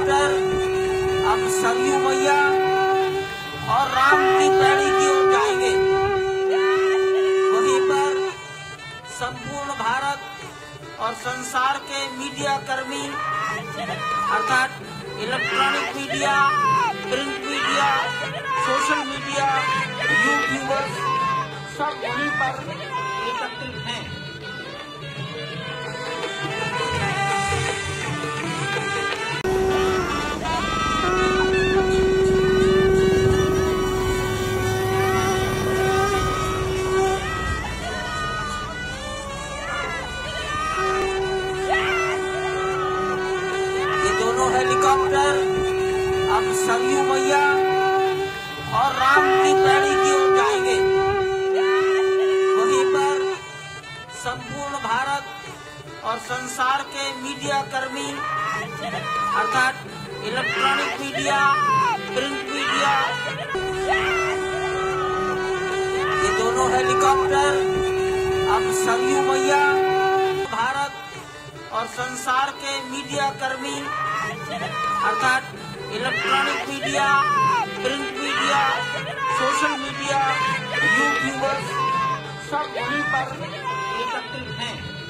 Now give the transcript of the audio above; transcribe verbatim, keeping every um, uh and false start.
Helicopter अब सरयू मैया और राम की पैड़ी की ओर जाएंगे। वहीं पर संपूर्ण भारत और संसार के मीडिया कर्मी अर्थात electronic media, print media, social media, YouTubers सब वहीं पर एकत्रित हैं। हेलीकॉप्टर अब सरयू मैया और राम की पैड़ी की ओर जाएंगे। वहीं पर संपूर्ण भारत और संसार के मीडिया कर्मी अर्थात इलेक्ट्रॉनिक मीडिया, प्रिंट मीडिया, ये दोनों हेलीकॉप्टर अब सरयू मैया भारत और संसार के मीडिया कर्मी अर्थात electronic media, print media, social media, YouTubers सब वहीं पर एकत्रित हैं।